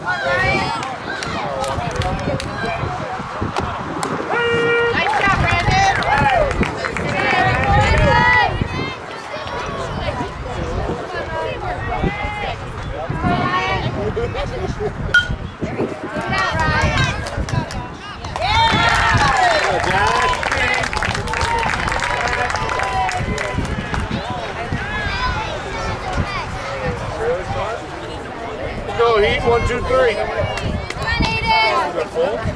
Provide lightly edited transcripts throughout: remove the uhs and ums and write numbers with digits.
Go, Heat. 1, 2, 3. Come on, Aiden. Good pull. All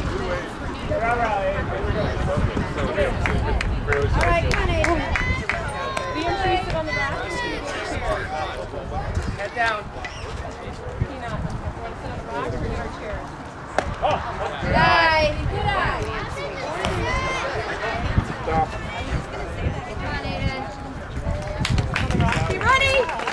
right, come on, Aiden. BMC sit on the back. Head down. Peanut. Want to sit on the back or get our chair? Good eye. Good eye. Stop. Come on, Aiden. You ready?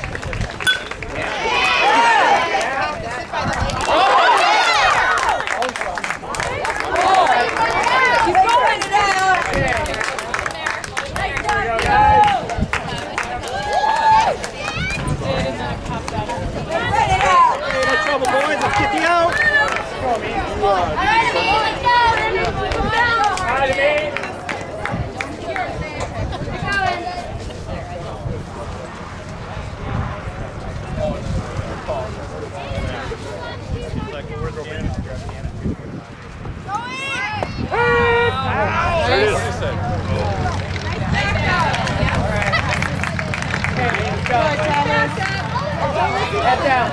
Head down.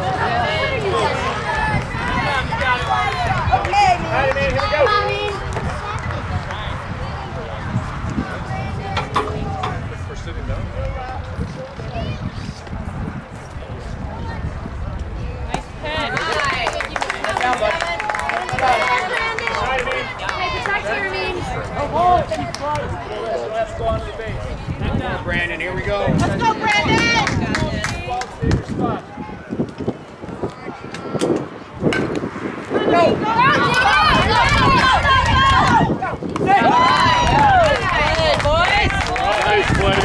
Okay, man. Here we go. Come on, man. We're sitting down. Nice pen. Down, bud. Let's go on to the base. Brandon, here we go. Let's go, Brandon! Ball, stay in your spot. Good, boys. Nice play.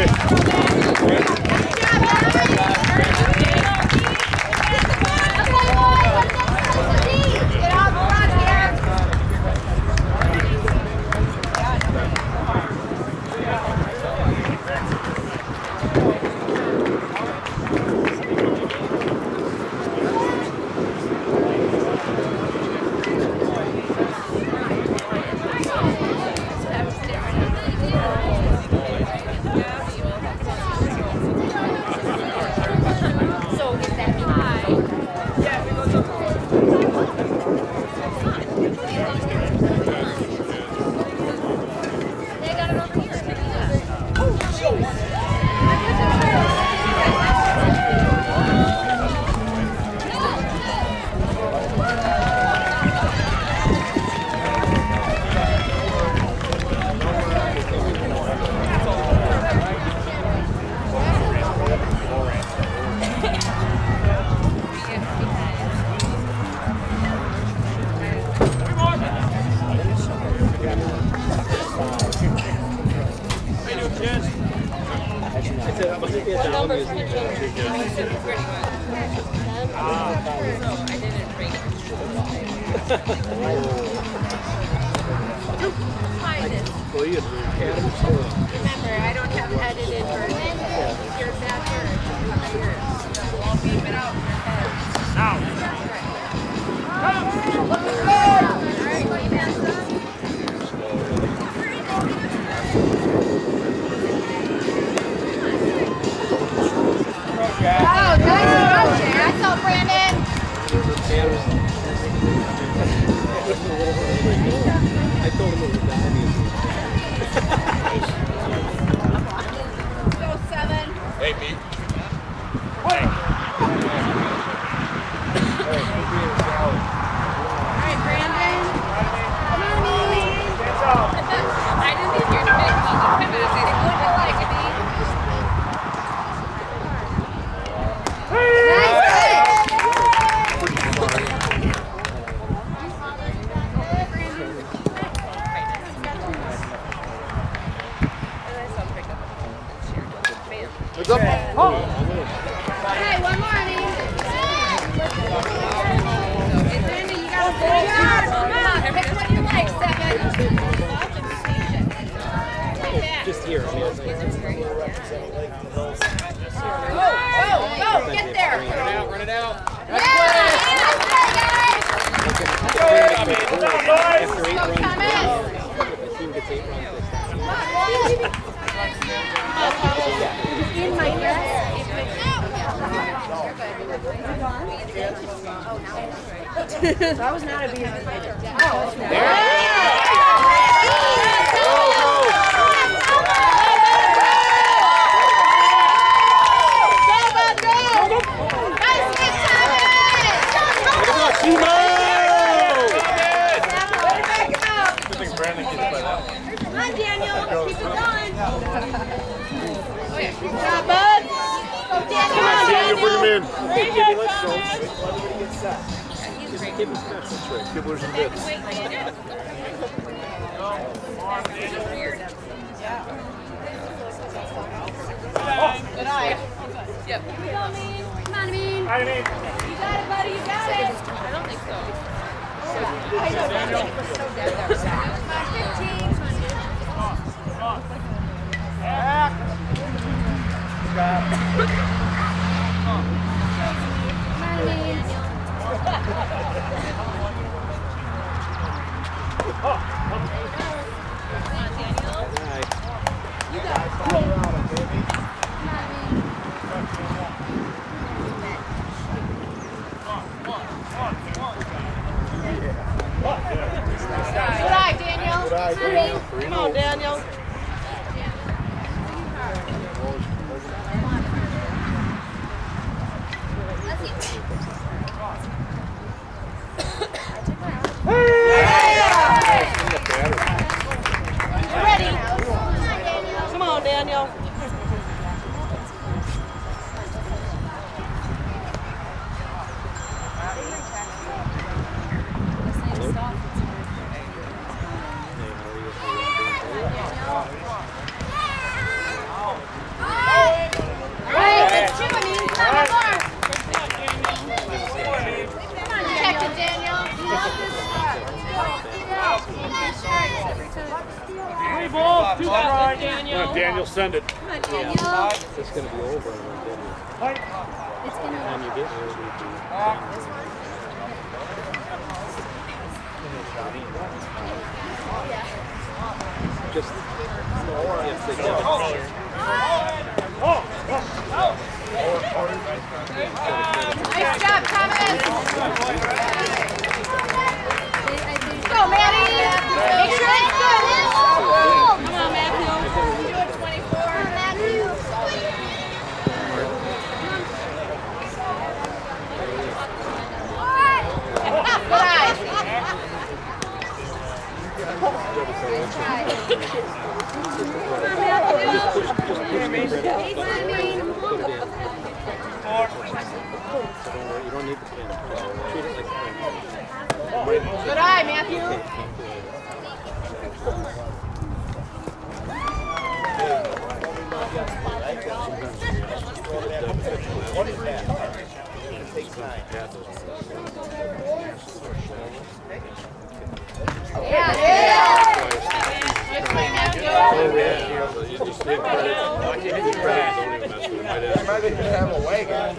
Remember, I don't have edited version. You're better. I'll beep it out in your head. Now. Wow, nice throw, Jack. That's all, Brandon. I told him it was dying. Go, 7. Hey, Pete. All right, Brandon. Come on, Lee. I didn't think you were going to make the pivot. I think what you like it. Nice hit. It's up. Oh. here. I mean, it's Go, get there. Run it out. Yeah, after 8 runs, come in. if the team gets 8 runs, In my dress. That was not a beautiful. Come on, Daniel. Keep it going. Good job, bud. Go, Daniel. Come on, Daniel, bring him in. hey, Kibby, let's go. Kibby's special trick. Kibblers and bits. Good eye. Yep. Come on, Amin. I mean, You got it, buddy. You got it. I don't think so. I know, Daniel. Come on, 15. Good eye, Daniel. Good eye, Daniel. Come on, Daniel. Ready. Come on, Daniel. Right, it's two, Amin. Come on, more. Check it, Daniel. three balls, 2 strikes. Come on, Daniel, send it. Come on, Daniel. It's going to be over in a minute. Fight. It's By the time you get here, it'll be just if they get Nice job, Thomas. Go, Maddie. Make sure it's good. Come on, Matthew. Do it 24. Matthew. Good eyes. You don't need the pin. Treat it like a pin. Good eye, Matthew. You just give credit. Give credit. Don't even mess with it. I might even have a wagon.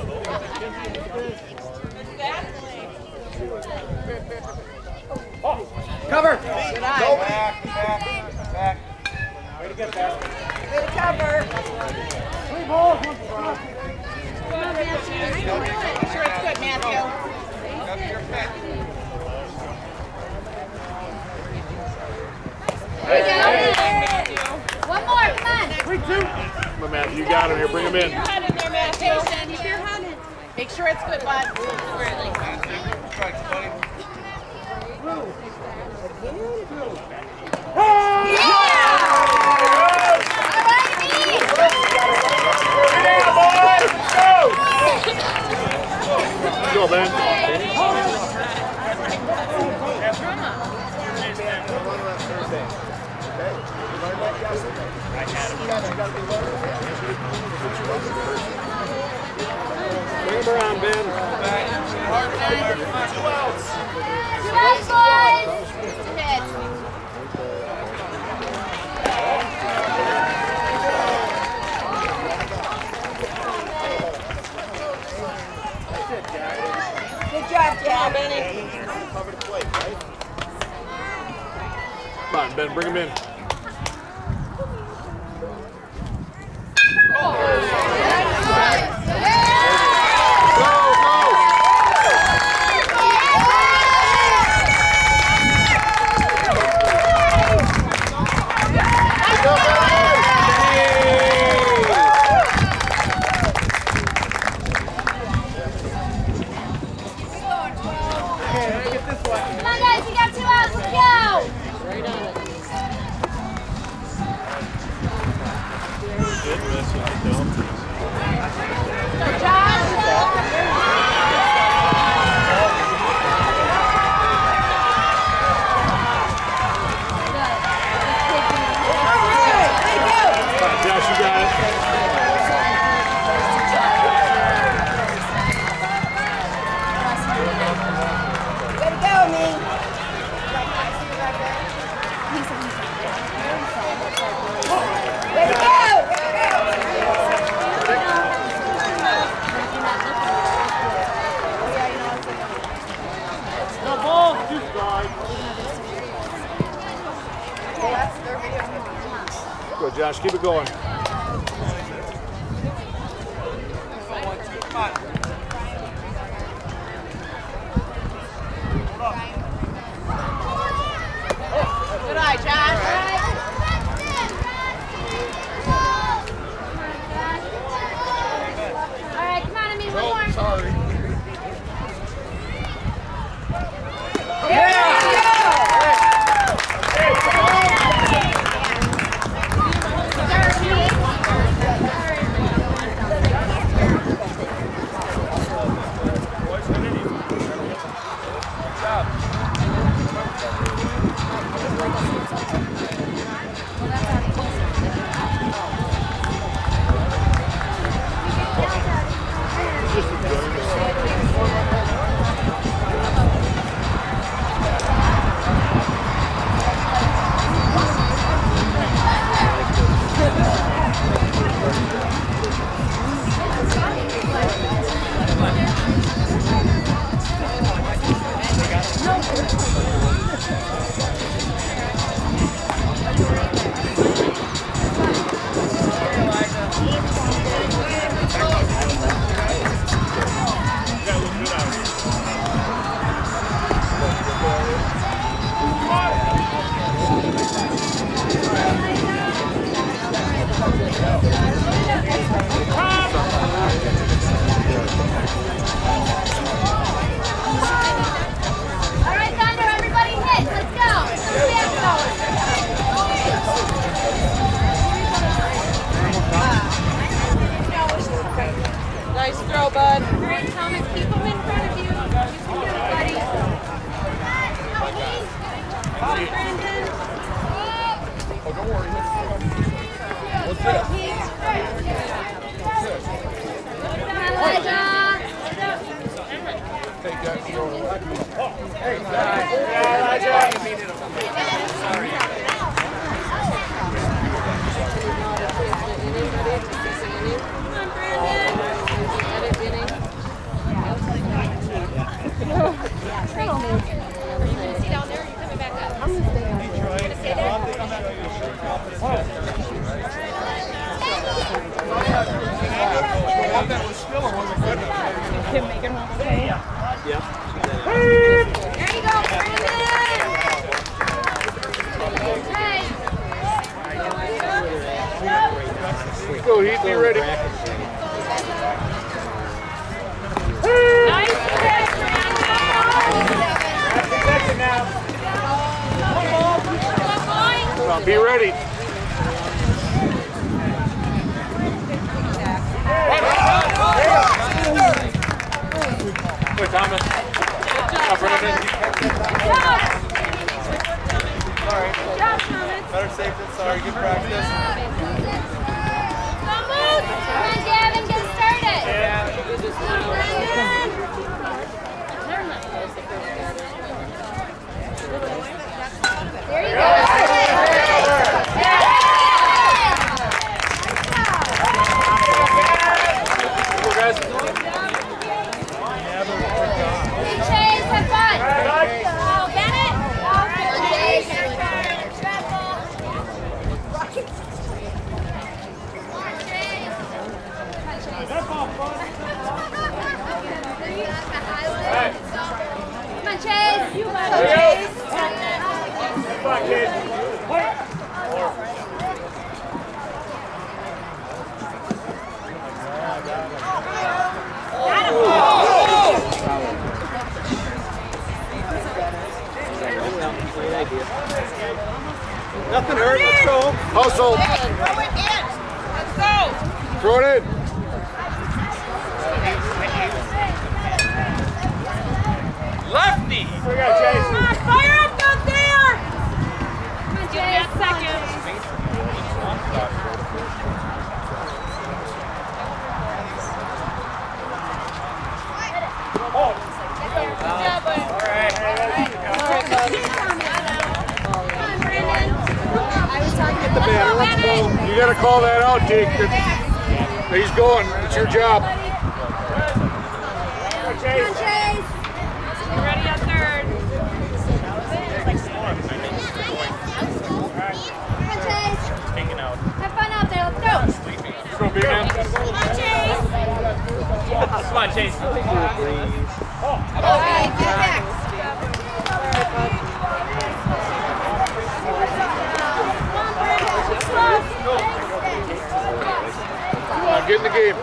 Cover. Good eye. Back. Way to get back. Way to cover. 3 balls, 1 strike. Make sure it's good, Matthew. There you go. One more, come on. 3-2. Come on, Matthew. You got him here. Bring him in. Keep your head in there, Matthew. Keep your head in. Make sure it's good, bud. Go, Ben. Bring him around, Ben. Right, boys. Hit. job, Benny. Cover the plate, right? Come on, Ben, bring him in. Good, Josh. Keep it going. Good eye, Josh. All right, come on, Amy, one more. Sorry. All right, Thunder, everybody hit. Let's go. Nice throw, bud. All right, Thomas, keep them in front of you. You can do it, buddy. Come on, Brandon. Oh, don't worry. What's this? Elijah. Take that. Hey, There you go, Brandon. Hey. Go, Heath. Be ready. Nice catch, Brandon. Come on, be ready. Good, Thomas. Brandon. Sorry. Good job, Thomas. Better safe than sorry. Good practice. Come on, Gavin, get started. Come on, Brandon. There you go. Go, guys. Chase. Come on, kid. Nothing hurt, let's go. Hustle. Throw it in. Let's go. Throw it in. Lefty! We got Chase. Come on, fire up out there. Come on, Jay. That second. Get the batter, let's go. You got to call that out, Jake. He's going. It's your job. Chase. You ready on third? Hanging out. Have fun out there. Let's go. Let's go, big man. Come on, Chase. Come on, Chase. Okay, get back. Come on, get in the game.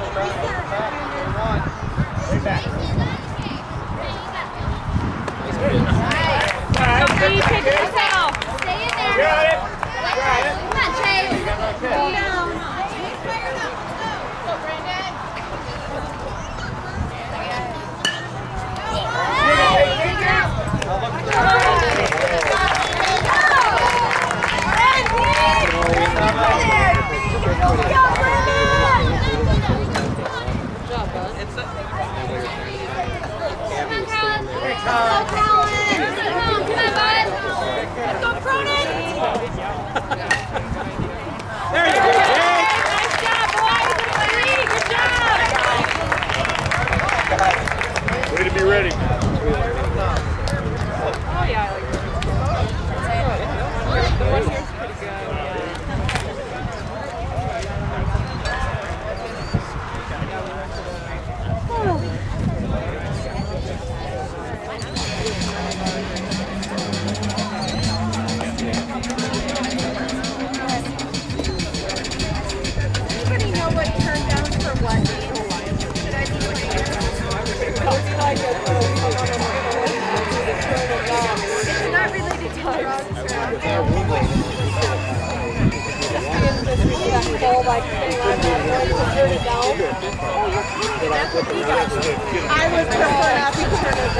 Three, pick yourself. Stay in there. Got it. Come on, Chase. Go down. Go, Brandon. There you go, Jake. Nice job, boys. Three. Good job. Way to be ready. Oh, yeah, I like that. The one here's pretty good. Anybody know what turned down for what game? Should I be clear? It's not related to drugs. I would prefer not to turn it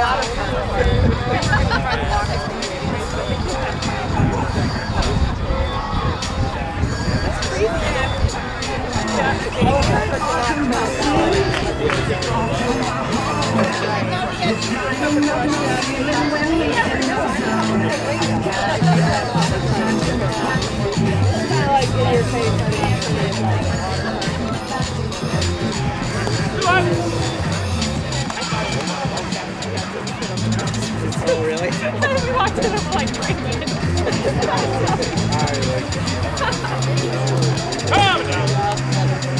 Oh, really? We walked in for like 3 minutes. Calm down.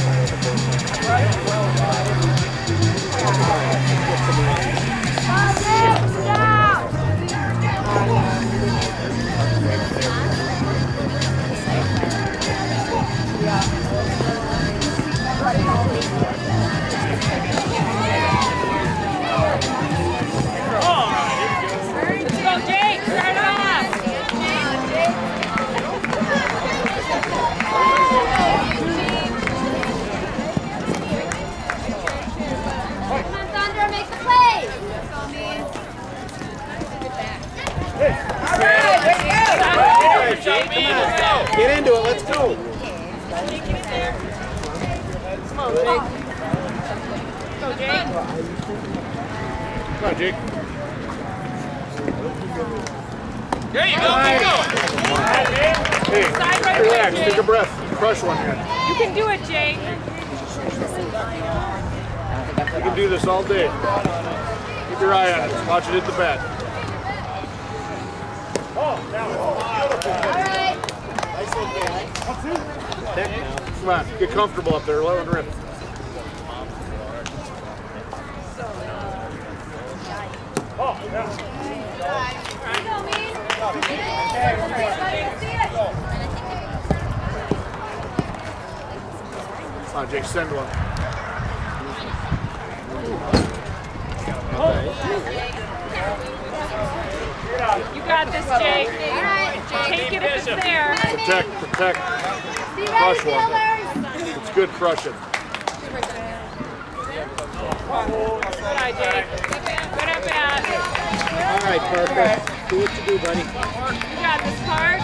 Let's go, Jake. Start it off. Come on, Thunder, make the play. Get into it, let's go. Come on, Jake. Go, Jake. Come on, Jake. There you go, keep going. Hey, Side right relax. there, Take a Jake. breath. Crush one here. You can do it, Jake. You can do this all day. Keep your eye on it. Watch it hit the bat. All right. Come on, get comfortable up there. Let it rip. Oh, yeah. Come on, Jake, send one. You got this, Jake. Take it if it's there. Protect, protect. Crush one. It's good crushing. Good eye, Jake. Good at bat. All right, Parker. Do what you do, buddy. You got this part.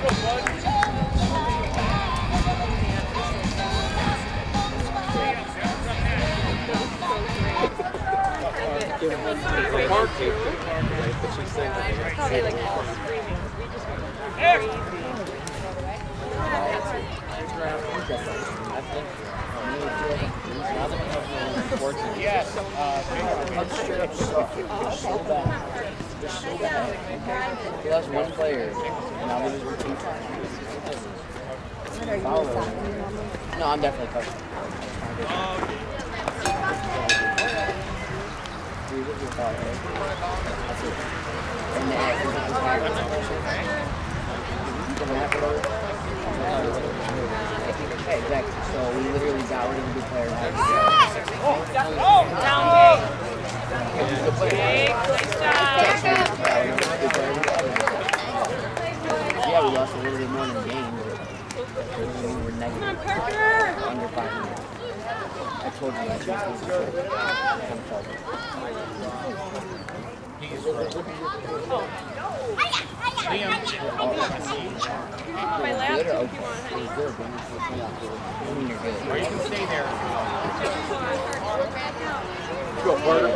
Park too. Right, but she's saying that they Probably like all screaming. We just went crazy. Yes. He lost one player. Now we lose two times. No, I'm definitely coaching. Exactly. So we literally got rid of the good player. Down, Jake. Jake, nice job. Yeah, we lost a little bit more than the game, but we were negative. Come on, Parker. Under 500. I told you last year. My lap too, if you want, honey. I mean, you're good. Or you can stay there. Go, Parker.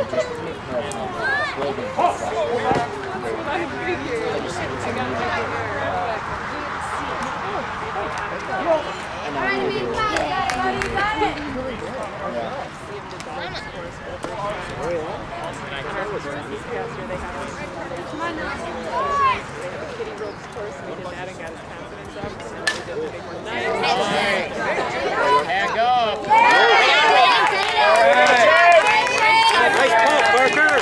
Hang up. Nice pump, Parker.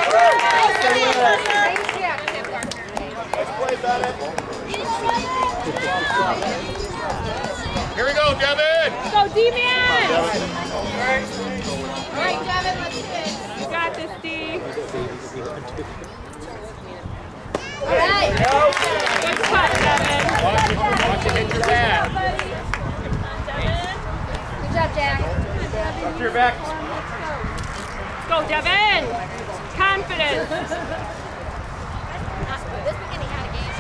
Here we go, Devin. Go, D-Man. All right, Devin, let's do it. You got this, D. All right. Good cut, Devin. Watch it hit your bat. Good job, Jack. Up to your back. Go, Devin. Confidence. This weekend he had a game.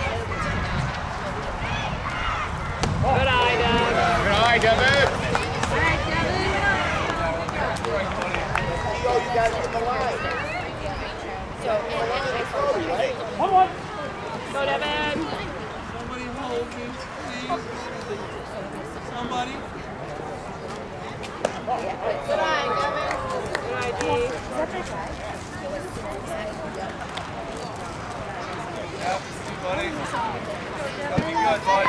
Good eye, Dev. Good eye, Devin. All right, Devin. Go, Devin. Somebody hold me, please. Somebody. Good eye, Devin. Good eye, D. Yeah, see, buddy. That'll be good, bud.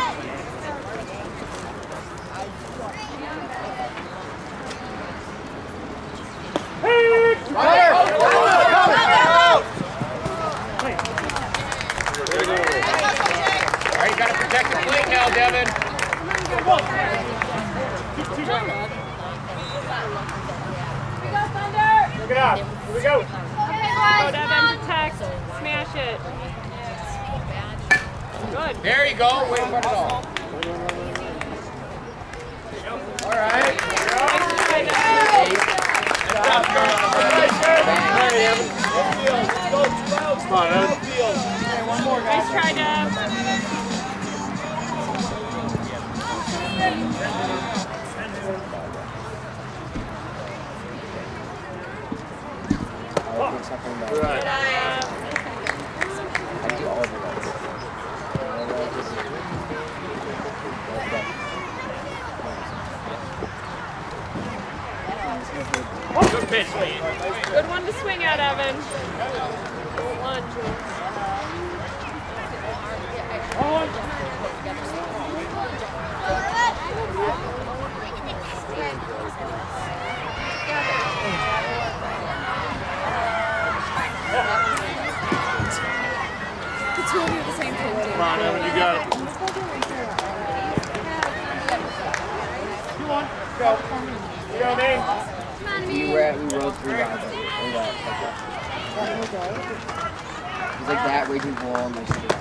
All right, you got to protect the plate now, Devin. Look it up. Here we go. Go, Devin. Protect. Smash it. Good. There you go. Wait for it all. All right. Come on, Ed. Nice try, Dev. Good eye, I do all of it. Good pitch, Lee. Good one to swing at, Evan. Lunge. The two of you are the same color. on, Evan, you got it. Come on, go. Go, man. We rode 3 rides. It was like that, Raging Bull, and like 3 rides.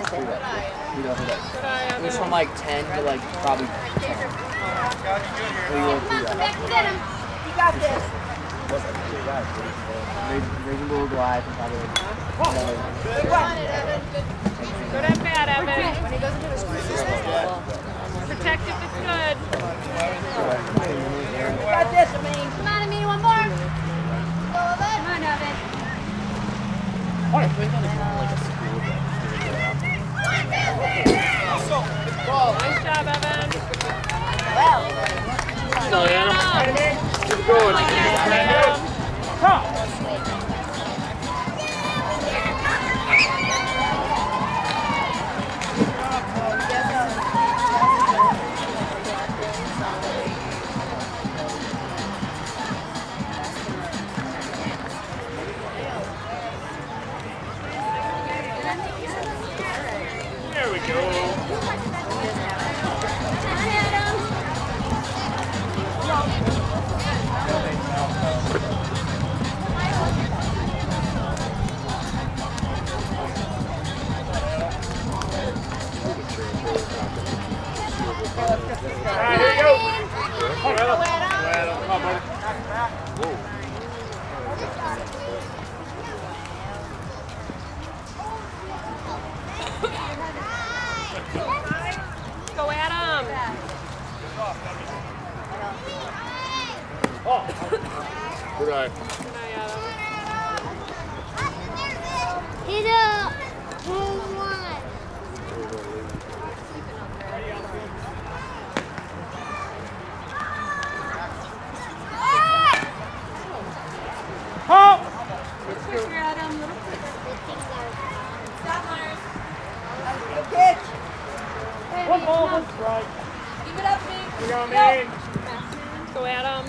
It was from like 10 to like probably 10. We rode 3 rides. You got this. Raging Bull Glide, and probably like another. Good and bad, Evan. When he goes into his Protect if it's good. You got this, Amin. Come on, Amin, one more. Come on, Evan. Nice job, Evan. No, Adam. Keep going. Come. There we go. Alright, here we go. Come on, Adam. Come on, buddy. Go, Adam. Oh. Good eye. Good night, Adam. Hit up. Home one. Hop. Quicker, Adam. Good pitch. One ball, one strike. Keep it up, Big. We go, man. Go, Adam.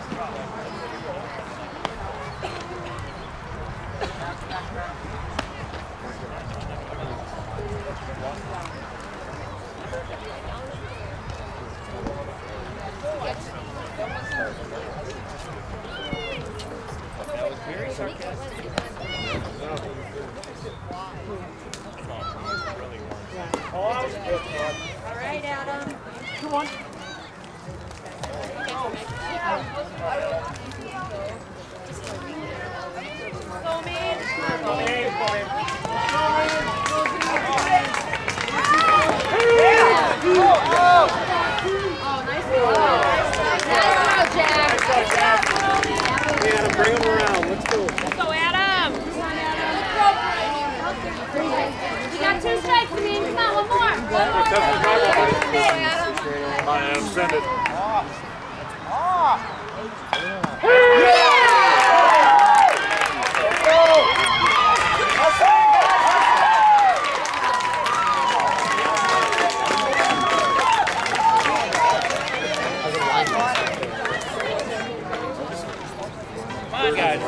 Oh, that was good. All right, Adam. Come on. Go, man. Go, man. Adam, bring him around. Let's go. Go, Adam. You got 2 strikes, Amin. Come on, one more. Come on, Adam, send it. Come on, guys.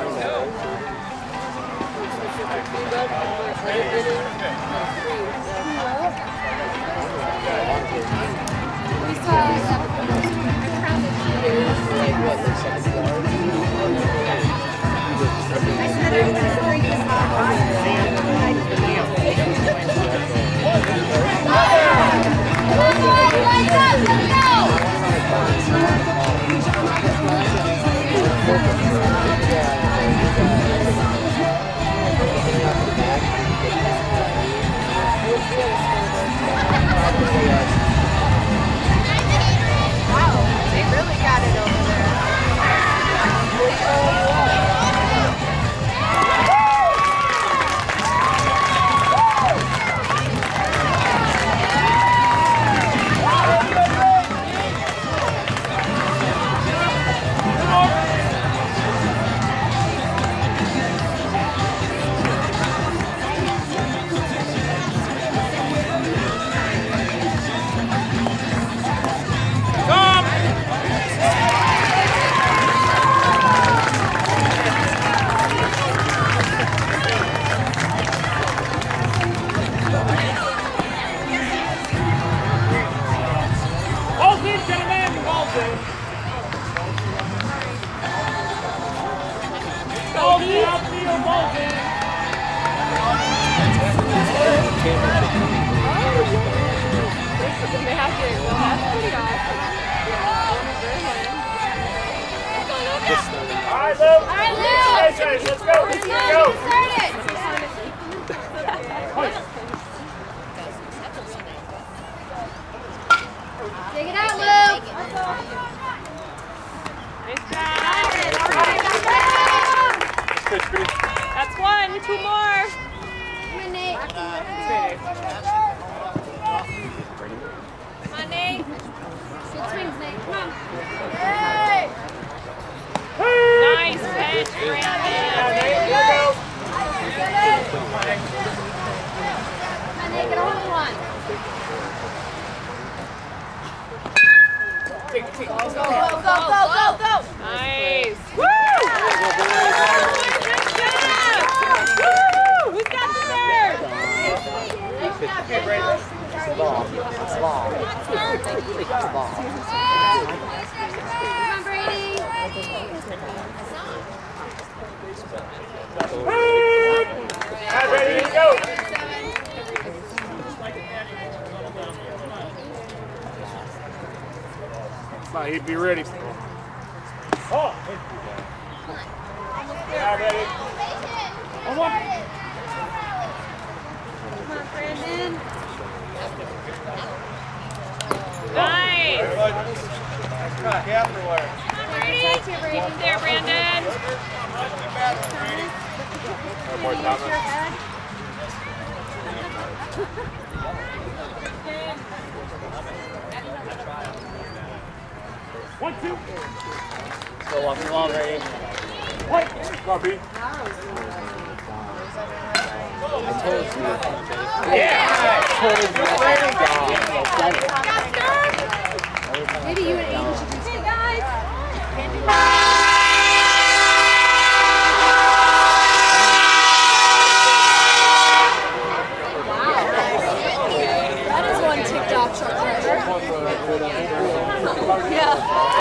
They really got it over there. Magic. Well, that's pretty awesome. All right, Luke. All right, Luke. Hey, guys, let's go. Let's go. Take it out, Luke. Nice job. That's one. 2 more. Come on, Nate. Come on, Nate. Good swings, Nate. Come on. Nice pitch, Brandon. Come on, Nate. Get a hold of one. Go. Nice. Woo! Good job. Woo! Who's got the third? It's a ball. It's a ball. It's a ball. Come on, Brady. All right, ready to go. He'd be ready. Oh! All right, ready. One more. Come on, Brandon. Nice. Afterward. Brady. Up there, Brandon. More Thomas. One, two. Go walk the ball, ready. What? Copy. I told you. Yeah! Maybe you and Aiden should do some guys. That is one TikTok short treasure. Yeah.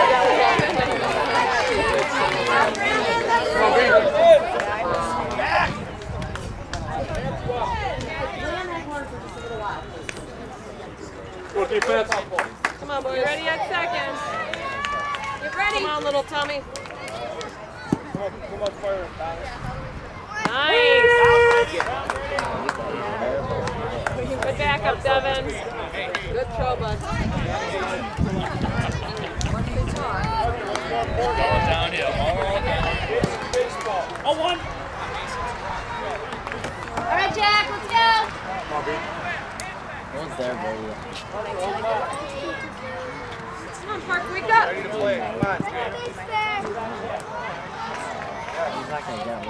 Good defense. Come on, boy. Ready at second. Get ready. Come on, little Tommy. Come on, fire. Nice. Good backup, Devin. Good throw, bud. Downhill. Oh, one. All right, Jack, let's go. One's there, baby. Come on, Park, wake up. Ready to play. Come on. He's not going to get him.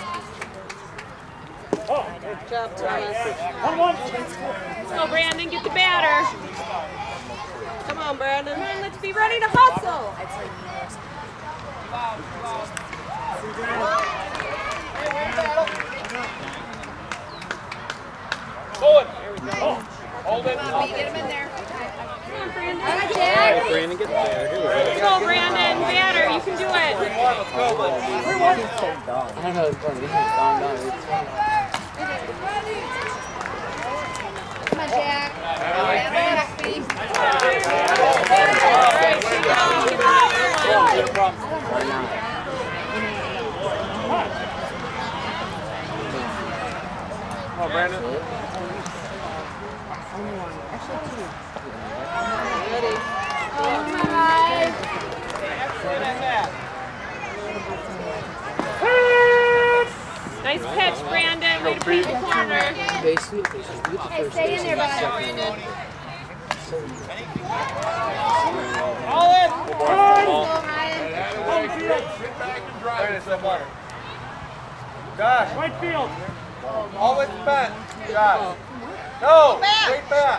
Good job, Thomas. One. Let's go, Brandon. Get the batter. Come on, Brandon. Let's be ready to hustle. Pull it. Here we go. Hold it. Get him in there. Come on, Brandon. All right, Jack. Brandon, get there. Let's go, Brandon. Batter. You can do it. Let's go. I don't know what's going on. This is long gone. Come on, Jack. Come on, Brandon. Nice pitch, Brandon. Way to beat the corner. Hey, stay in there, bud. All in. Go, Ryan. Sit back and drive it somewhere. Josh. Right field. All in back. Josh. No. Straight back.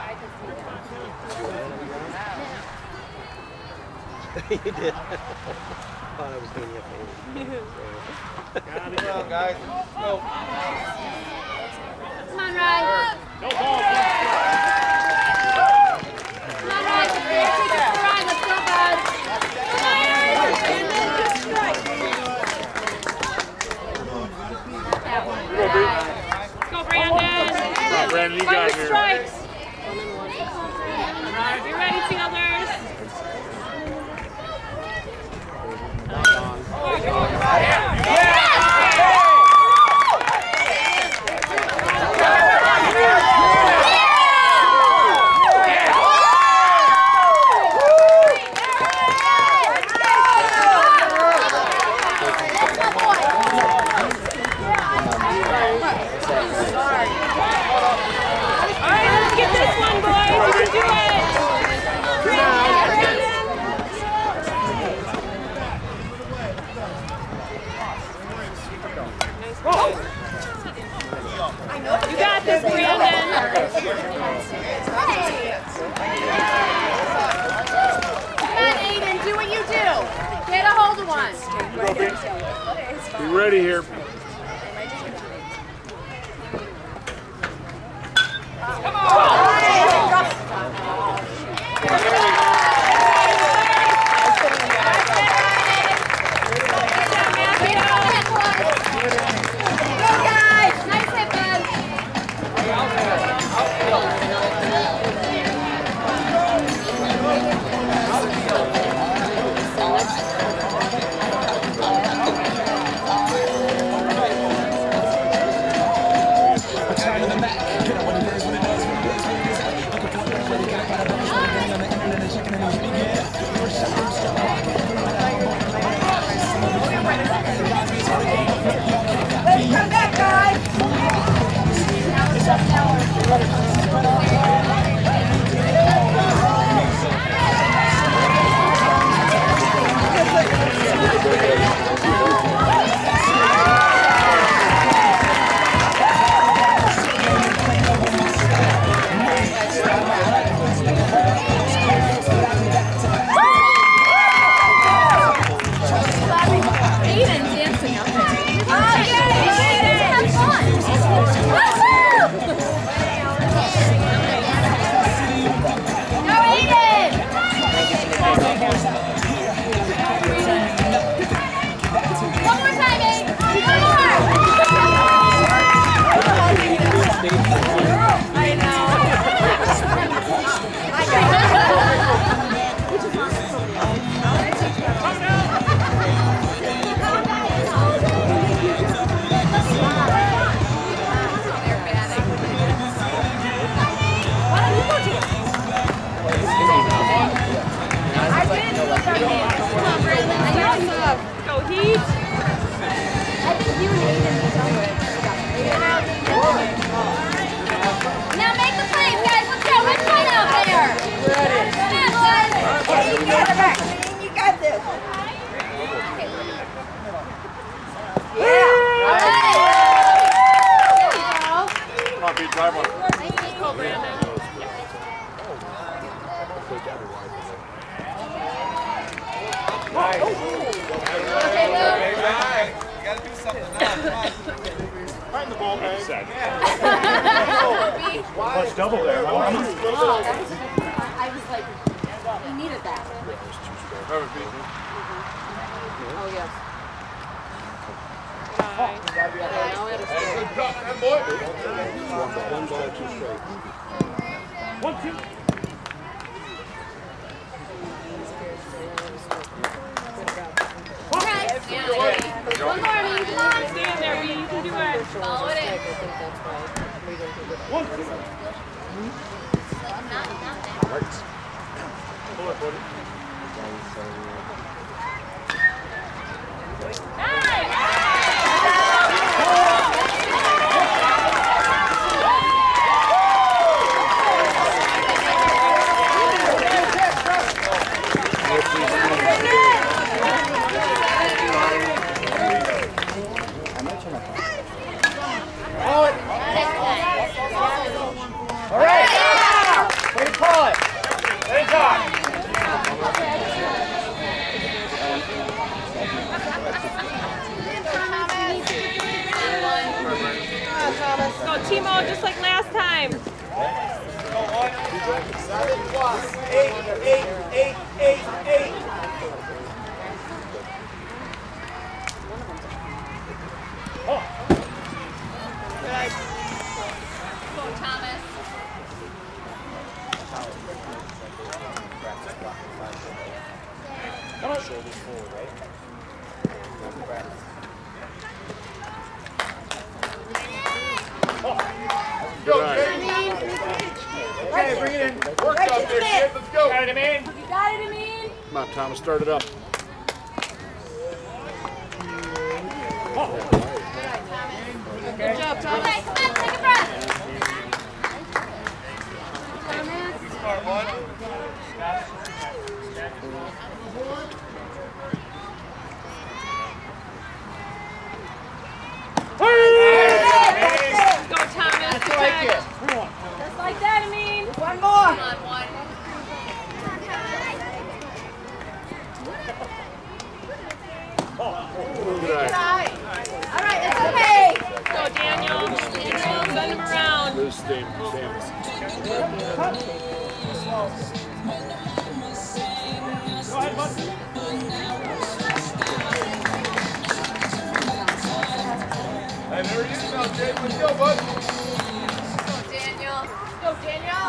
You did. I thought I was doing you a favor. Come on, guys. Go. Come on, Ryan. No ball. Come on, Ryan. Take it for Ryan. Let's go, bud. Go, Brandon. Brandon, you got Find the here. strikes. Be ready, fielders. You got this, Brandon. Come on, Aiden, do what you do. Get a hold of one. Be ready here. Come on. Come back, guys! Plus double there. I was like, we needed that. Oh, yes. One, two. One more, come on. Stand there, Reed. You can do it. Follow it in. One, two. Pull it, buddy. Go, Timo, just like last time. 7 plus 8, 8, 8, 8, 8. Go, Thomas. go, Jake. Okay, bring it in. Work out there, kid. Let's go. Got it, man. You got it, Amin? Come on, Thomas, start it up. Good job, Thomas. Okay, come on, take a breath. Smart one. Go, Thomas. Just like it. Just like that, Amin. One more. Come on, one. Good eye. All right, that's okay. Go, Daniel. Send him around. Lose steam, Sam. Hey, there he is now, Jake. Let's go, bud. Go, Daniel. Go, Daniel.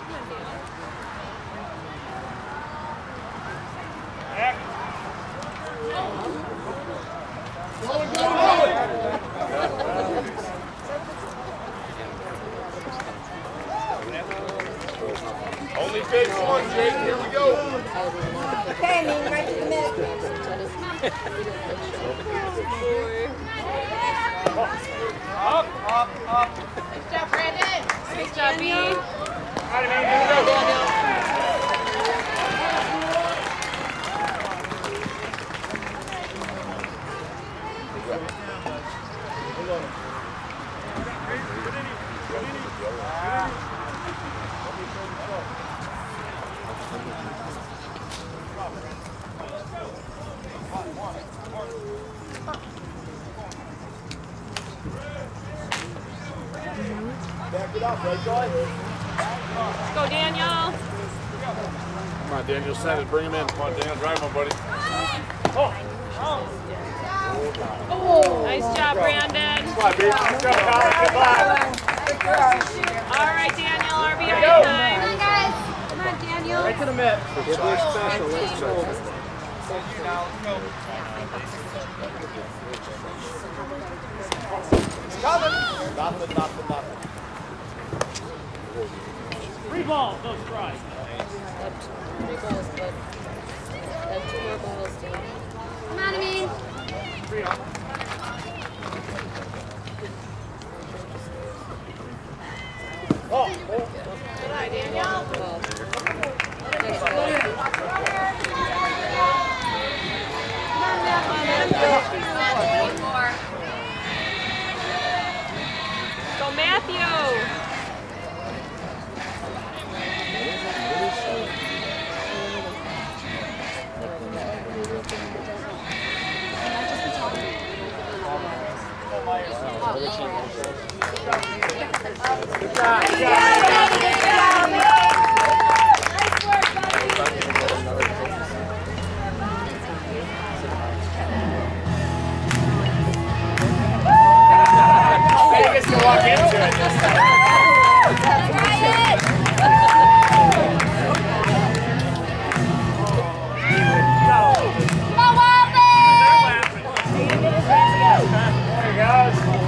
Only takes one, Jake. Here we go. Okay, Amin, right to the middle. Up, up, up. Good job, Brandon. Good job, B. All right, man. Here we go. Go, Daniel. Come on, Daniel, send it. Bring him in. Come on, Daniel. Drive him, buddy. Nice job, Brandon. Come on, baby. Let's go, Colin. Good luck. All right, Daniel. RBI Go. time. Come on, guys. Come on, Daniel. Right to the mitt. Nothing. 3 balls, no strikes. 3 balls, but have 2 more balls, too. Come on, Amin. 3 on. Good eye, Daniel. Go, Matthew. Vegas can walk into it this time. There he goes.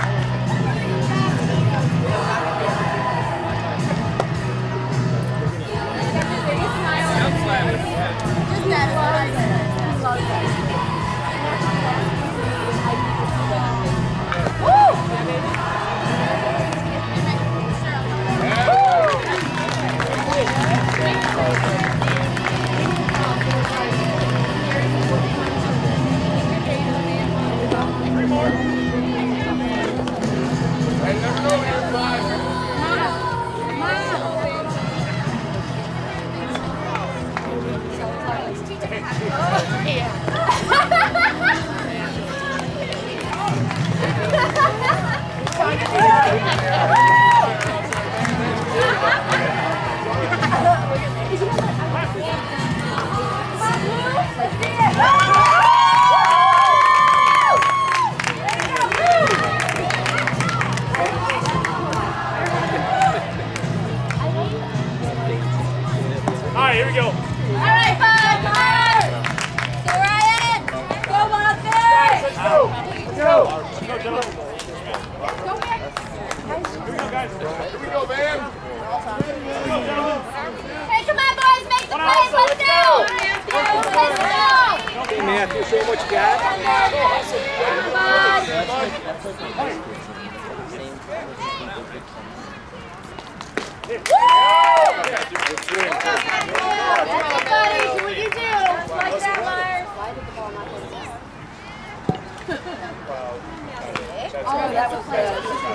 All right, here we go. All right, bud, come on. Go, Ryan. Go, Monty. Let's go. Let's go. Let's go, gentlemen. Go, Nick. Here we go, man. Hey, come on, boys, make the plays. Let's go. Let's go. Hey, Matthew, show them what you got. What you do? Like that, Lars. Why did the ball not go down? Oh, that was right.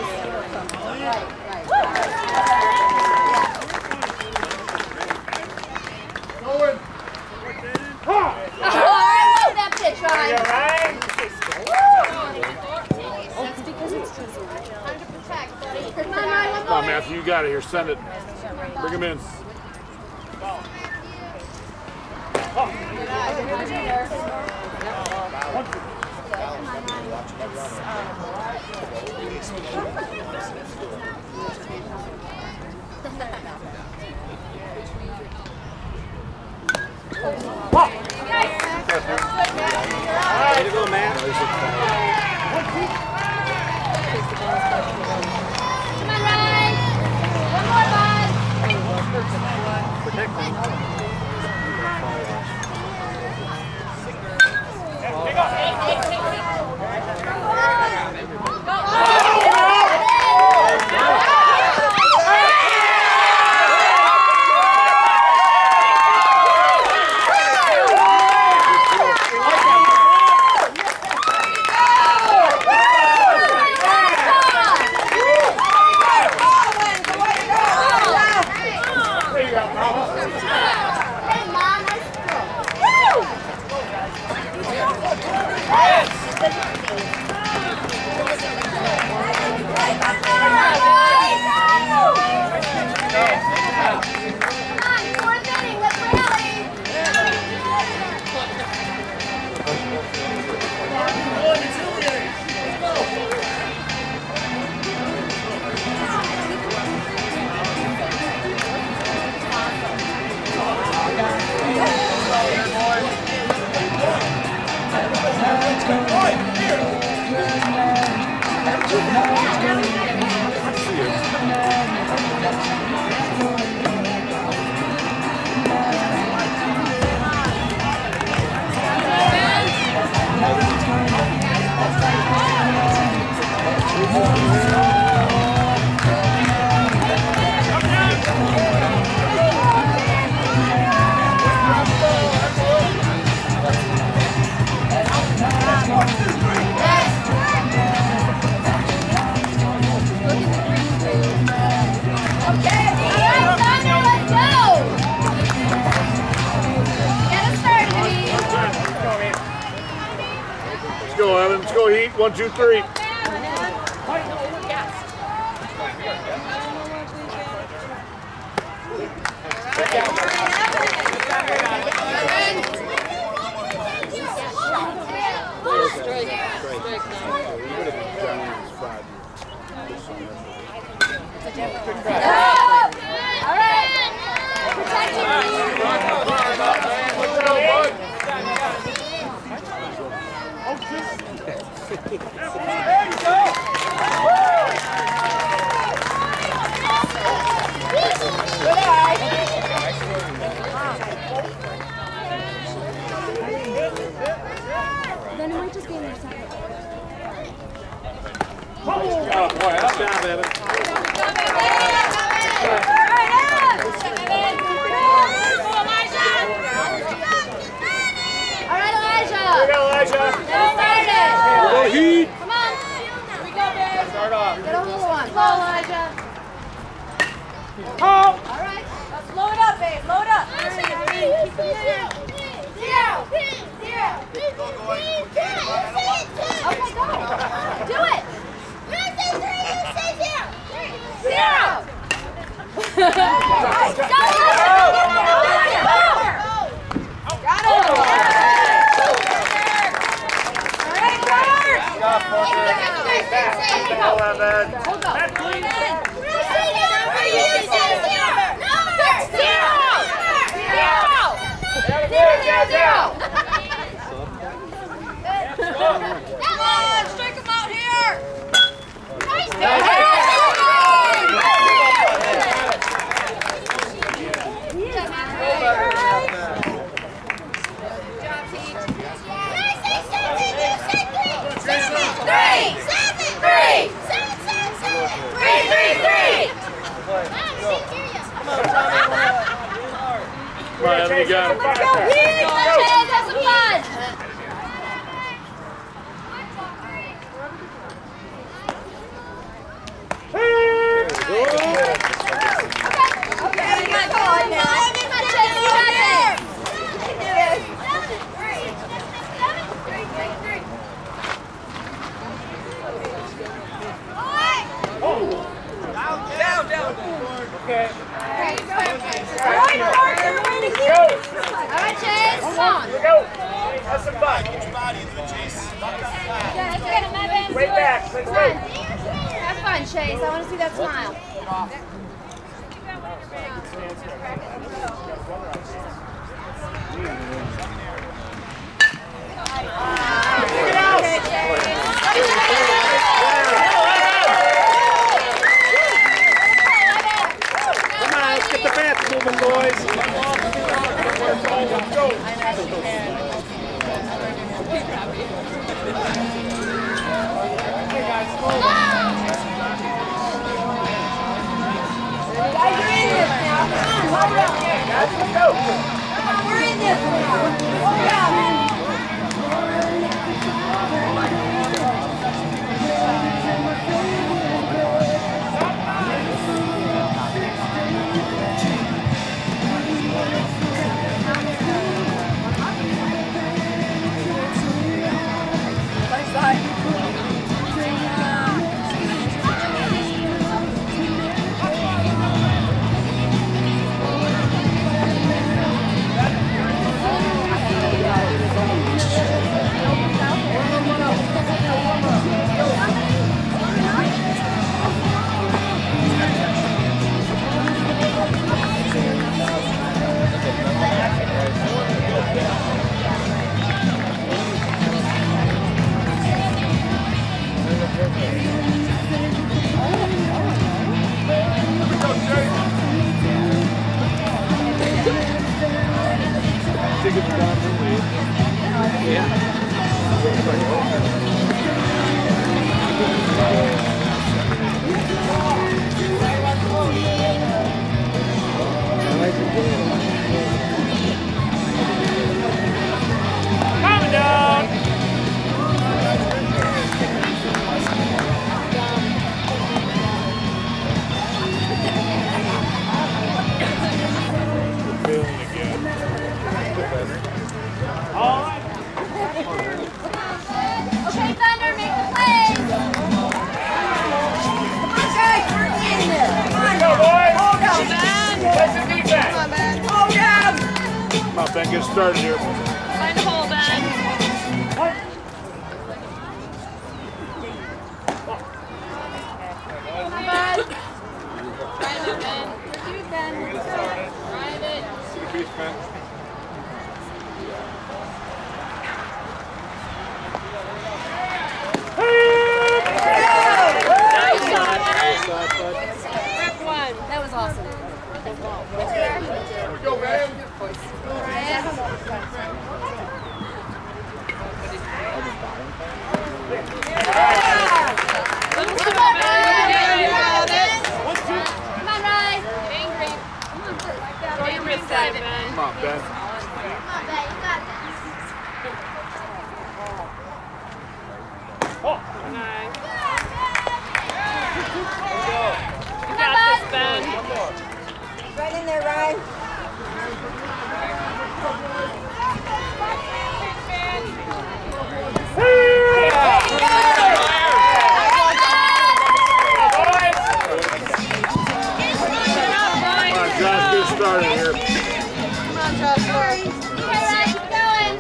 Going. Oh, I love that pitch, Ryan. That's because it's time to protect, buddy. Come on, Ryan. Come on, Matthew, you got it here. Send it. Bring him in. Way to go, Matt. Come on, Ryan. One more, bud. Protect them. Let's go, Heat. 1, 2, 3. Then it might just be in their second. Oh, boy, that's down, Evan. All right, Elijah. Here we go, Elijah. Let's start it. Go, Heat. Come on. Here we go, babe. Start off. Get a little one. Go, Elijah. Oh. All right. Let's load up, babe. Load up. Zero. Okay, go. Do it. Zero. Got it. All right, Carter. Hold up. Zero. Strike him out here. Nice. Adam, you got him. Let's go, Heath! Chase, have some fun! Okay, you got going now. Come on, Chase, you got this. You can do it. Down. Okay. All right, Chase, come on. Here we go. Have some fun. Way back. Let's go. Have fun, Chase. I want to see that smile. Come on, let's get the bats moving, boys. Let's go. Guys, you're in this now. Come on, hurry up. Let's go. Come on, we're in this now. Hurry up, man. Coming down. Failing again. All right. Okay, Thunder, make the plays. Come on, guys, we're in this. Come on, Go, boys. hold on, man. Play some defense. Come on, man. Hold down. Come on, Ben, get started here. Find a hole, Ben. Come on, bud. Drive it, Ben. Let's use Ben. Drive it. Peace, Ben. Nice shot, Ben. Rip one. That was awesome. Here we go, man. Let's do it, Ben. You got it. Come on, Rise. Get angry. Come on, sit like that. Throw your wrist at it, Ben. Come on, Ben. Come on, Ben. You got this. Nice. You got this, Ben. Right in there, Ryan. Come on, Josh, get started here. Come on, Joshua. Okay, Ryan, keep going.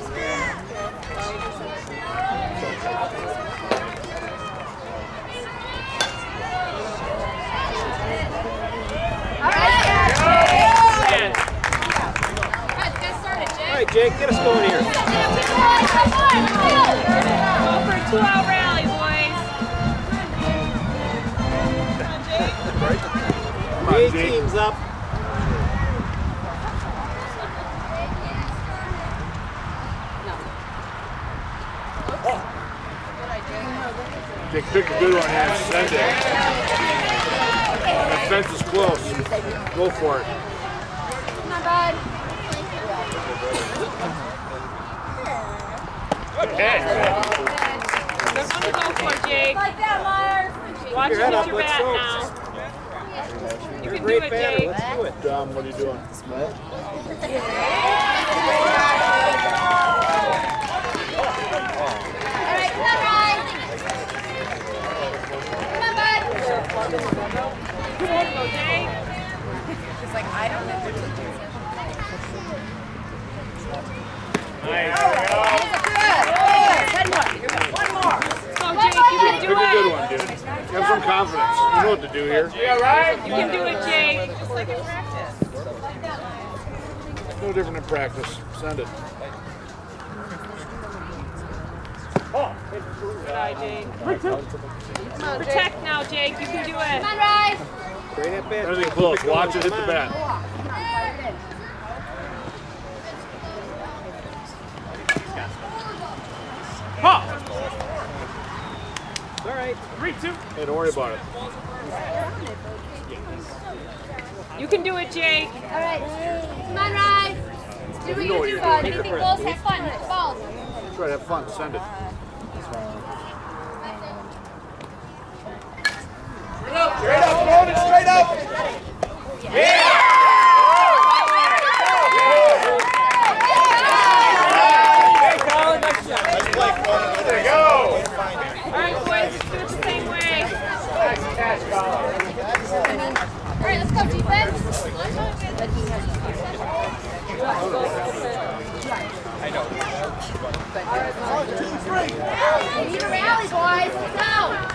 All right, Ben. Guys, get started, Jake. All right, Jake, get us going here. come on, Go for a 2-out rally, boys. Come on, Eight Jake. teams up. Jake, pick a good one here and send it. The fence is close. Go for it. Come on, bud. Okay. Good one to go for, Jake. Like that, Mars. Watch it head hit up, your let's bat go. now. You can do Great it, batter. Jake. Let's do it. Dom, what are you doing? Split. Alright, come on, Ryan. Come on, bud. Go, Jake. She's like, I don't know what to do. Nice. Go, Jake. You can do Pick a good it. one, dude. Have some confidence. You know what to do here. You can do it, Jake. Just like in practice. No different in practice. Send it. Good eye, Jake. Protect now, Jake. You can do Come it. on, Ryan. Everything close. Watch it hit the bat. All right. 3-2. Hey, don't worry about it. You can do it, Jake. Alright. Come on, Ryan. Do what you do, bud. Anything goes, have fun. Hit the balls. Try to have fun. Send it. Straight up, Tony, straight up! There you go! All right, boys. Let's do it the same way. Alright, let's go, defense. We need a rally, boys. Let's go.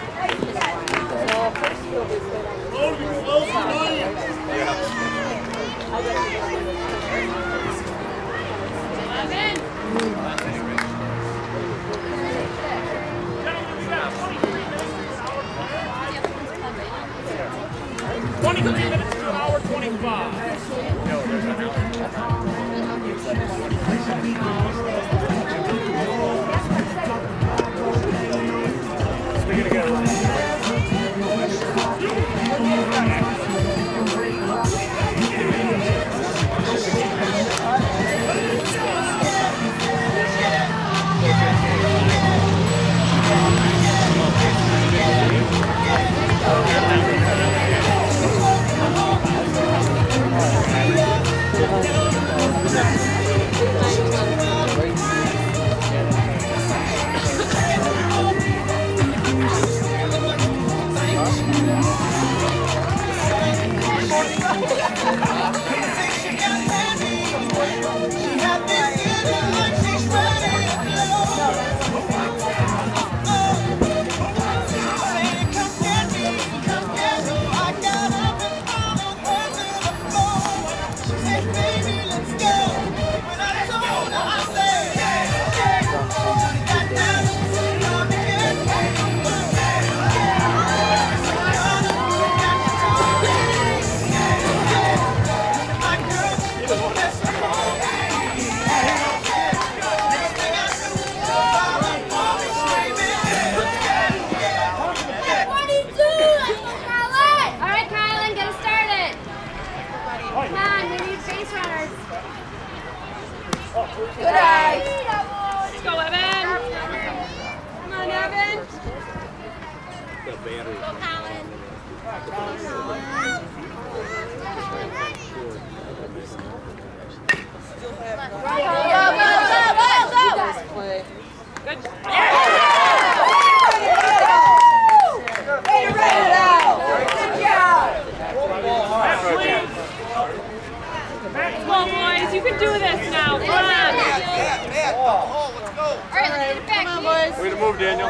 Way to move, Daniel.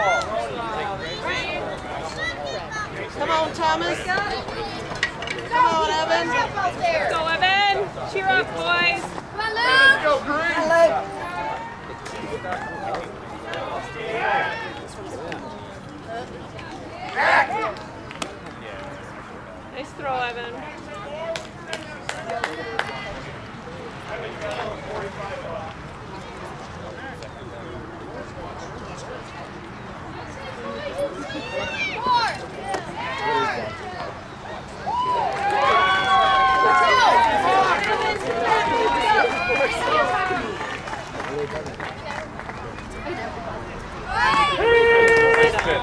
Come on, Thomas. Come on, Evan. Go, Evan. Cheer up, boys. Come on, Luke. Go, Green. Nice throw, Evan.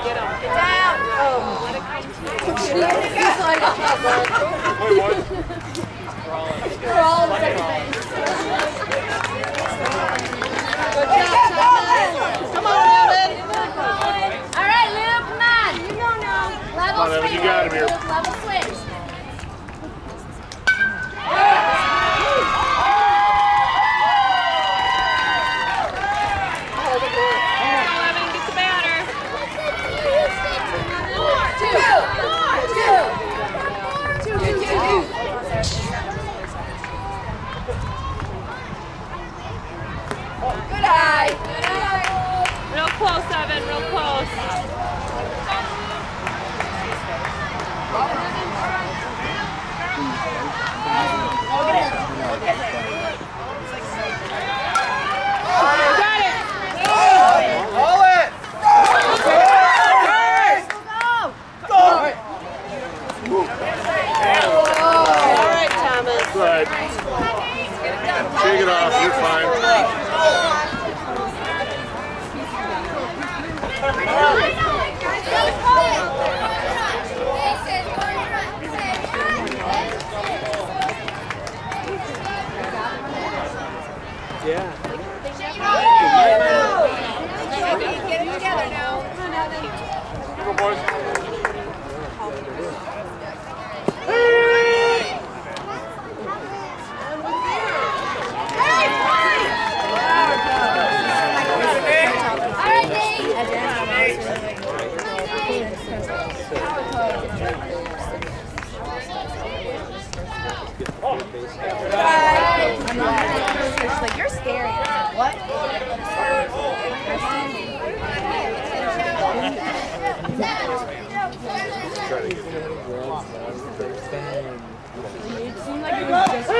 Get him. Get down. Oh, let it come to you. We're all in second base. Good job, Thomas. Come on, Evan. All right, Luke, come on. You go now. Level Come on, Evan, swing. you got him here. Luke, level swing. Evan, get the batter. Good eye. Real close, Evan, real close. Got it! Hold it! All right, Thomas. Right. Shake it off. You're fine. Yeah. Get it together now. Come on, boys. All right, Nate. She's like, you're scary. What? It seemed like it was just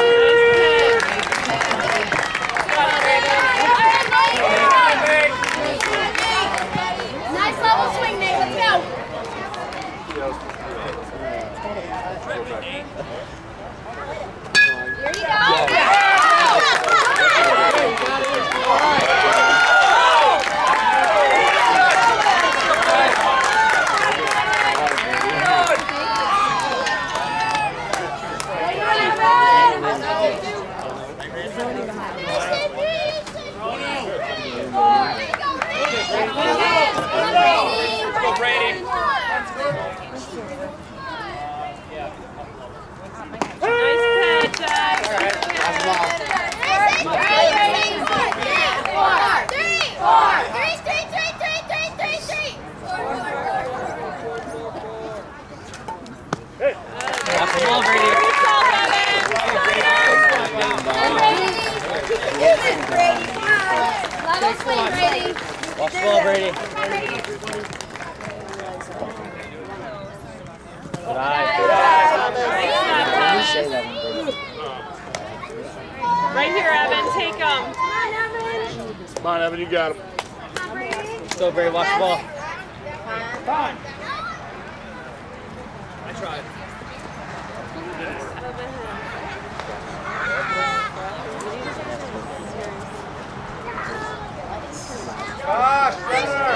Nice level swing, Nate. Let's go. Here you go. Let's go, Brady. Nice catch, Watch the ball, Brady. Level swing, Brady. Watch the ball, Brady. Good eye. Good eye. Say that one, Brady. Right here, Evan. Take him. Come on, Evan, you got him. Let's go, Brady. Watch the ball. I tried. Gosh, brother!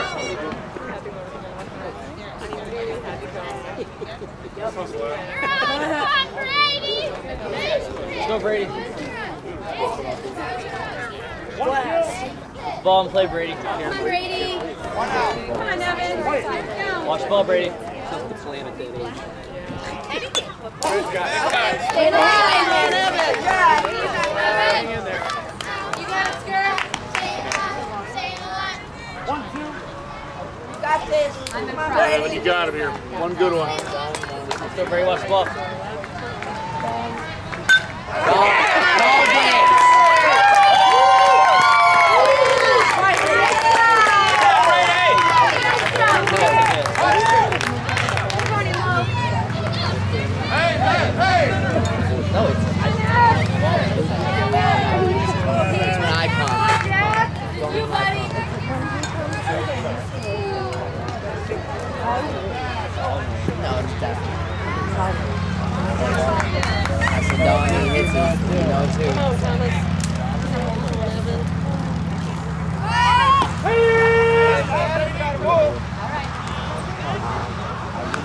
Let's go, Brady. Ball and play, Brady. Come on, Brady. Come on, Evan. Watch the ball, Brady. Stay alive, Evan. You got it, Skirt. got this. Evan, you got him here. One good one. Let's go, Brady. Watch the ball.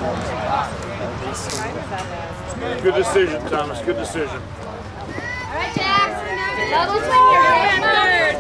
Good decision, Thomas. Good decision. All right, Jack. Double swing your hand.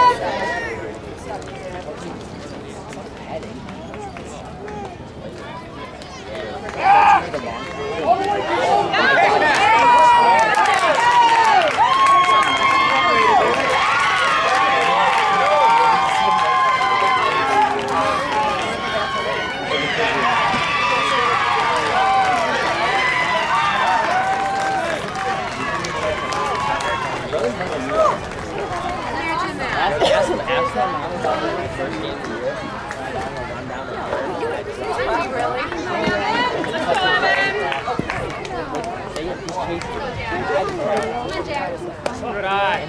Good eye.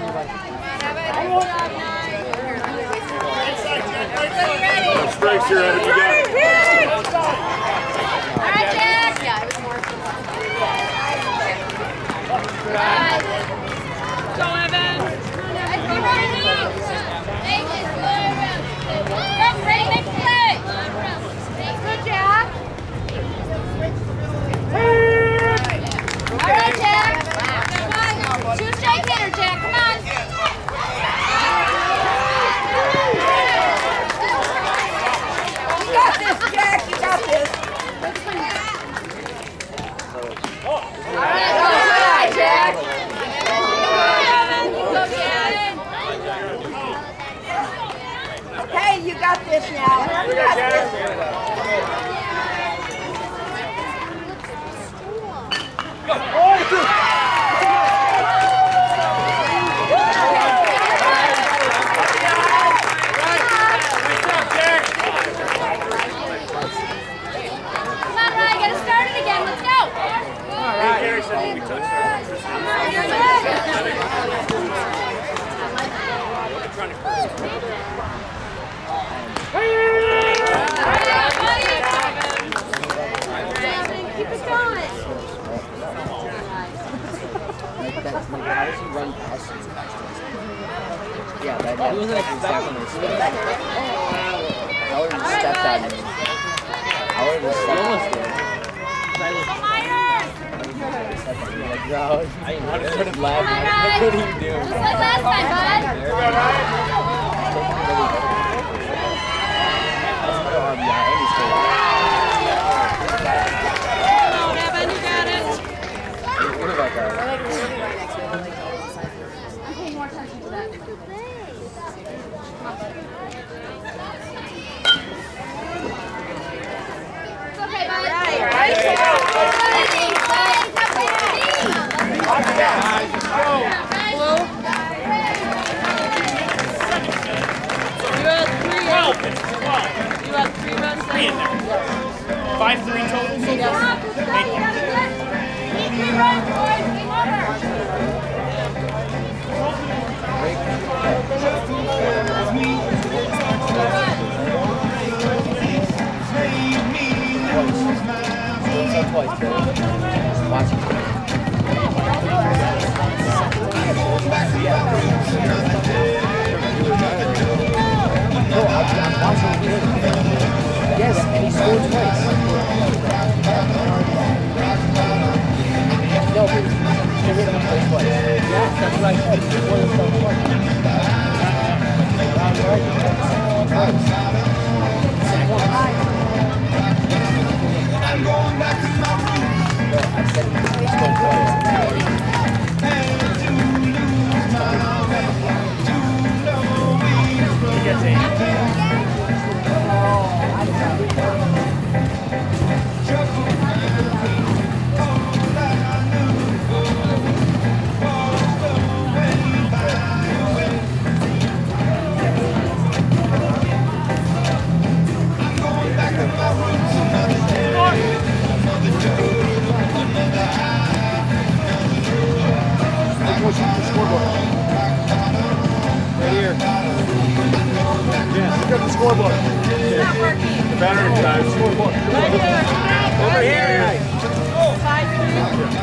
Strikes here, Evan. You got it. All right, Jack. Yeah, it was more. Go, Evan. Good, Jack. All right, Jack. Come on. Two strike hitter, Jack. Come on. You got this, Jack. You got this. All right, Jack. Okay, you got this now. You got this. Come on, Ryan. Get us started again. Let's go. All right. Gary said we'll be Keep it going. How does he run past you? Yeah, that wasn't exactly I would have stepped on him. I would have stepped on him. I just started laughing. What are you doing? Just like last time, bud. Come on, Evan, you got it. I'm paying more attention to that. It's okay, bud. You had 3 runs there? 5-3 total so far. Need 3 runs, boys. Game over. Yes, and he scored twice. No, but he hit him twice. Yes, that's what I said. He won himself I said he scored twice. He gets 8. Right here. Yeah, look at the scoreboard. It's not working. Battery time. Scoreboard. Right here. Over here. 5-3.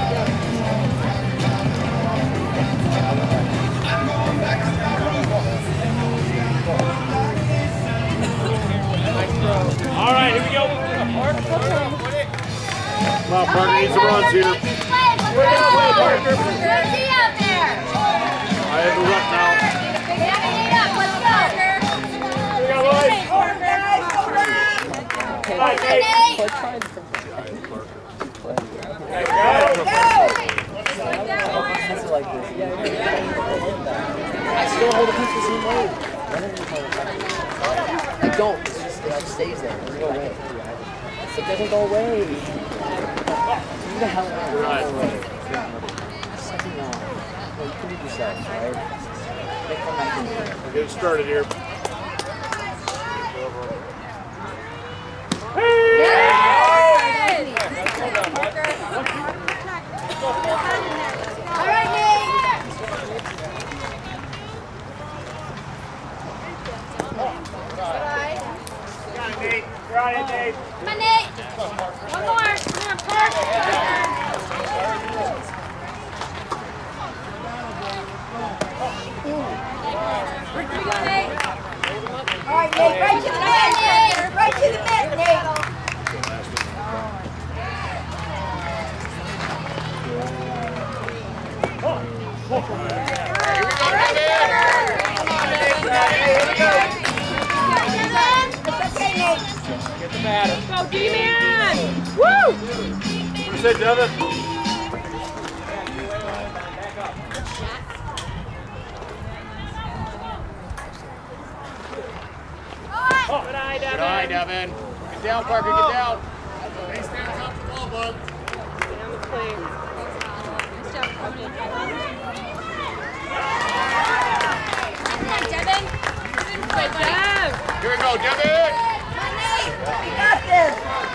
All right, here we go. runs here. Where's he out there? I have the rough now. Let's go. Here we go, boys. All right, Nate. It's like this. I still hold the piece the same way. I don't. It's just, it stays there. It doesn't go away. It doesn't go away. Leave the hell out. Right. Second on. Well, you can do yourself, right? Make fun of my We're getting started here. All right, Nate. Nate. You're on it, Nate. Come on, Nate. One more. Come on, Park. All right, Nate, right to the net, Nate. Right to the net, Nate. Get the batter. Go, D-Man! Woo! What is it, Devin? Good eye, Devin. Good eye, Devin. Get down, Parker, get down. Hey, stand top of the ball, bud. Down the plate. Nice job, Cody. Devin. Good job. Here we go, Devin. We got this.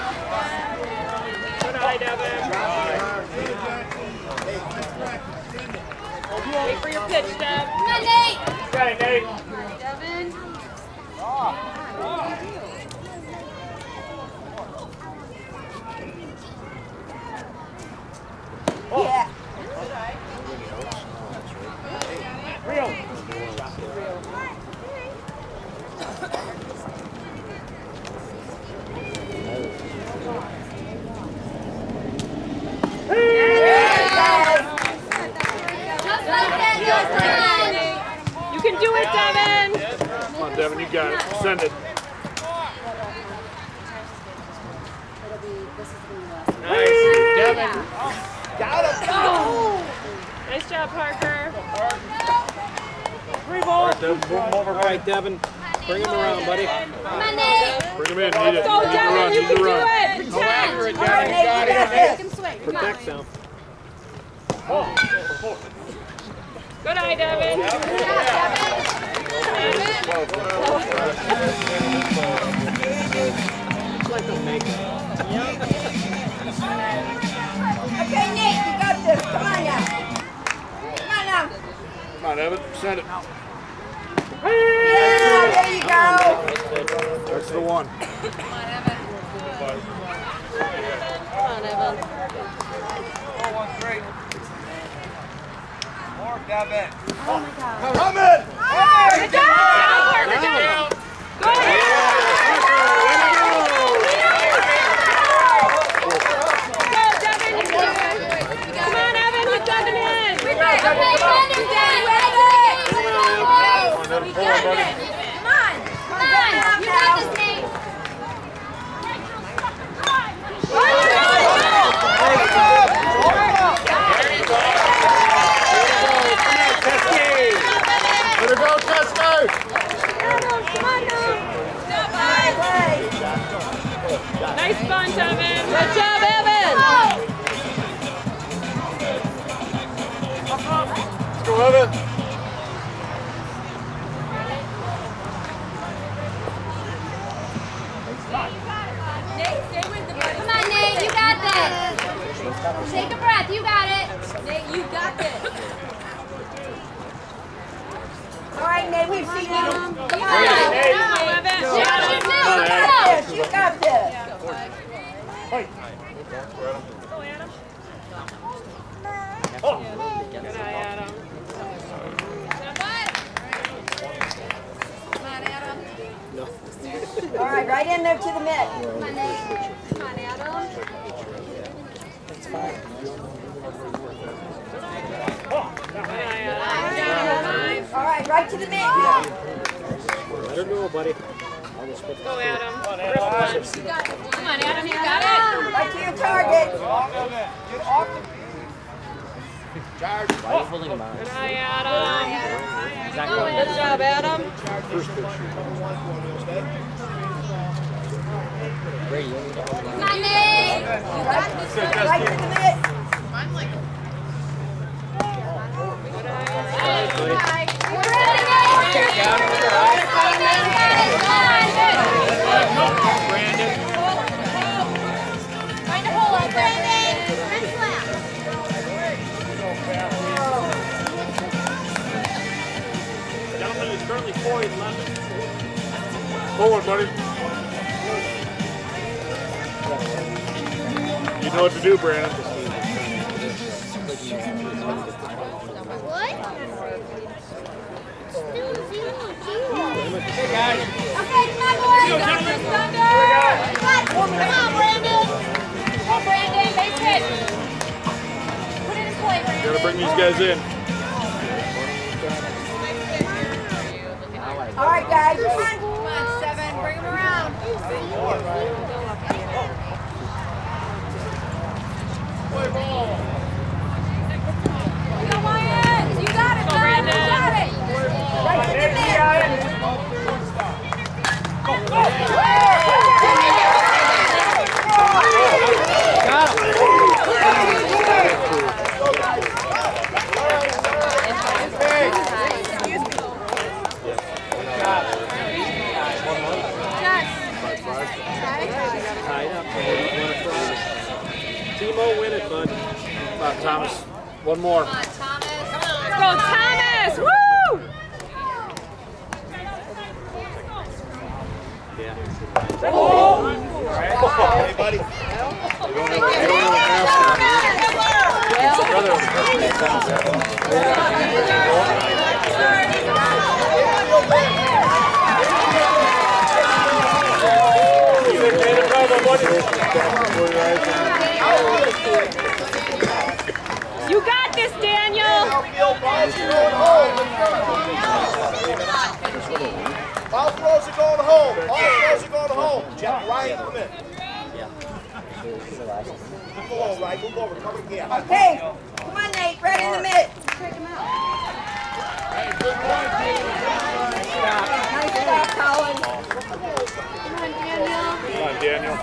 Good eye, Devin. Wait for your pitch, Dev. Come on, Nate. Got it, Nate. Devin. Yeah. Real. Just like that, Justin. You can do it, Devin. Come on, Devin, you got it. Send it. Nice. Devin. Nice job, Parker. Three balls. Devin, move him over. All right, Devin. Bring him around, buddy. Come on, Nate. Bring him in. Need it. Go, Devin. You can do it. Go after it, All Devin. right, You Nate, got you got it. this. Protect them. Good eye, Devin. Okay, Nate, you got this. Come on now. Come on now. Come on, Devin. Send it. Yeah, there you go. That's the one. Come on, Evan. Coming! Good job, Parker. Go ahead. Go, Devin. You can do it. Come on, Evan. With Devin in. Okay, Brandon, we got this. Come on. Come on. You got this, Nate. Let her go, Tesco! Nice bunt, Evan. Good job, Evan. Let's go, Evan. Come on, Nate. You got this. Take a breath. You got it. Nate, you got this. All right, Nate, we've seen you. Come on. Go, Evan. You got this. You got this. Hey. Go, Adam. Good eye, Adam. Come on, Adam. All right, right in there to the mitt. Come on, Nate. Come on, Adam. It's fine. Right to the mitt. Let her go, buddy. Go, Adam. Come on, Adam, you got it. Right to your target. Why are you holding him out? Good eye, Adam. Good job, Adam. Ray, you need to hold him out. Come on, Nate. You got this one. Right to the mitt. Find a hole, Brandon. Gentleman is currently 4-11. Forward, buddy. You know what to do, Brandon. Okay, come on, boys. Come on, Brandon. Come on, Brandon. Base hit. Put it in play, Brandon. Gotta bring these guys in. All right, guys. Come on. Come on, 7. Bring him around. Go, Wyatt. You got it, Brandon. You got it. Right to the mitt. Timo, win it, bud. Come on, Thomas. One more. Come on, Thomas. Let's go, Thomas. Woo! Yeah. Hey, buddy. You got this, Daniel. All throws are going home. All throws are going home. Jeff, Ryan, come in. Move over, Ryan. Move over. Cover the gap. Okay. Come on, Nate. Right in the mitt. Nice stop, Colin. Come on, Daniel.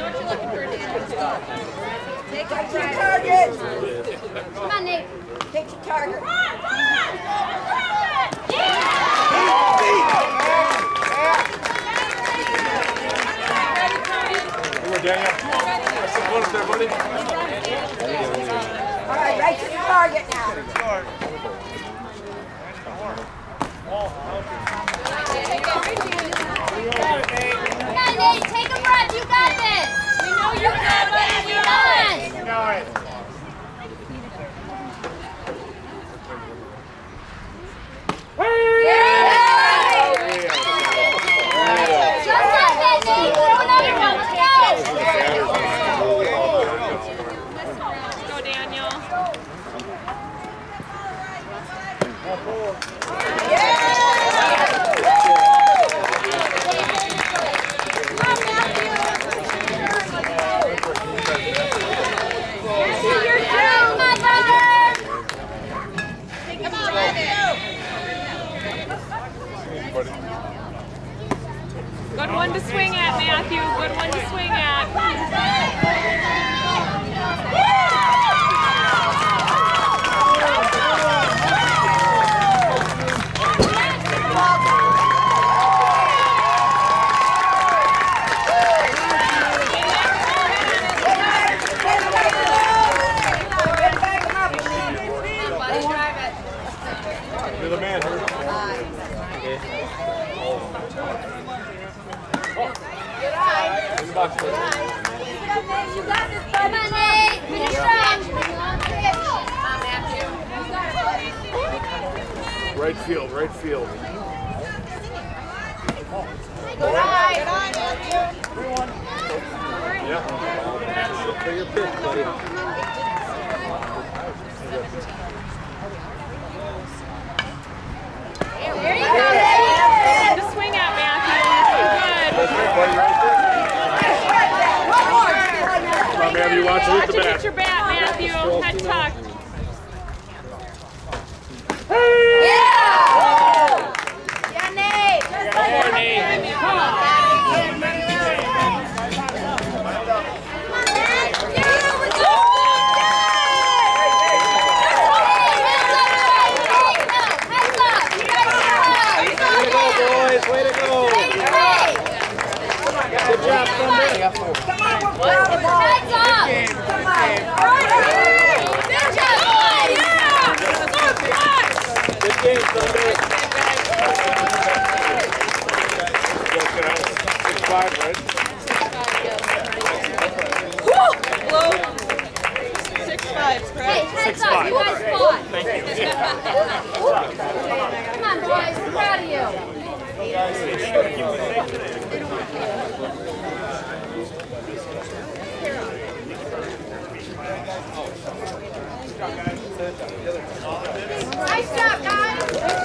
Take your target. Come on, Nate. Take your target. Come on, Daniel. That's some close there, buddy. All right, right to the target now. Come on, Nate. Take a breath. You got this. We know you got this. Come on. Just like that, Nate. Throw another one. Let's go. Go, Daniel. Good one to swing at, Matthew. Good one to swing at. You're the man. Come on, Nate. Finish strong. Come on, Matthew. Right field, right field. Good eye. Yeah. For your pitch, buddy. There you Nice spot. Come on, boys. I'm proud of you. Nice job, guys.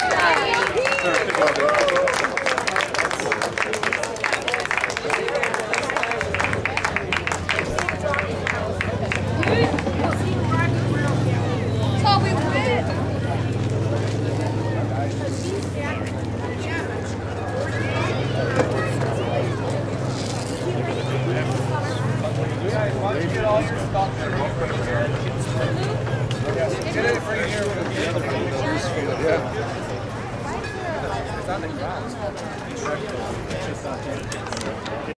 That's all we wanted. Get it for here. Yeah.